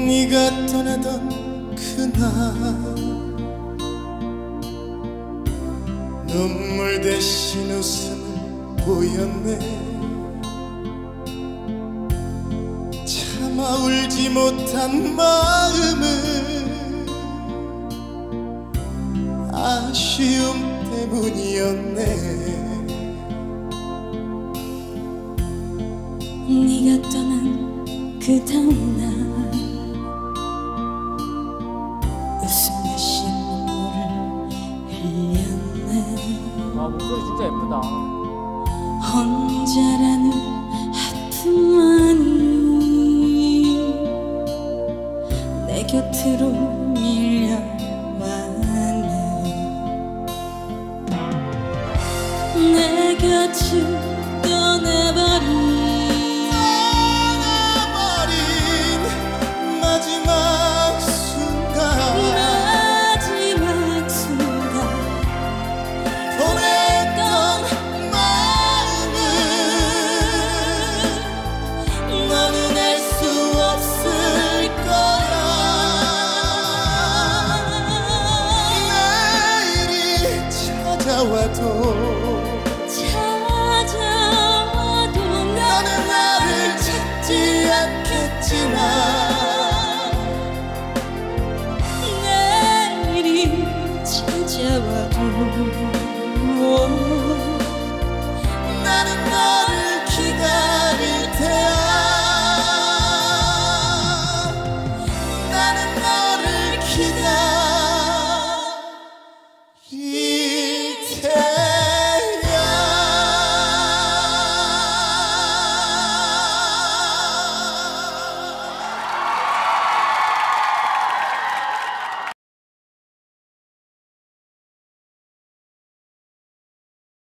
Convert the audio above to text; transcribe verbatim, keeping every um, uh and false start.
네가 떠나던 그날 눈물 대신 웃음을 보였네. 차마 울지 못한 마음은 아쉬움 때문이었네. 네가 떠난 그 다음날 웃음 대신 눈물을 흘렸네. 와, 목소리 진짜 예쁘다. 혼자라는 아픔만이 내 곁으로 밀려왔네. 내 곁을 떠나버린 찾아와도 찾아와도 나는 나를 찾지 않겠지만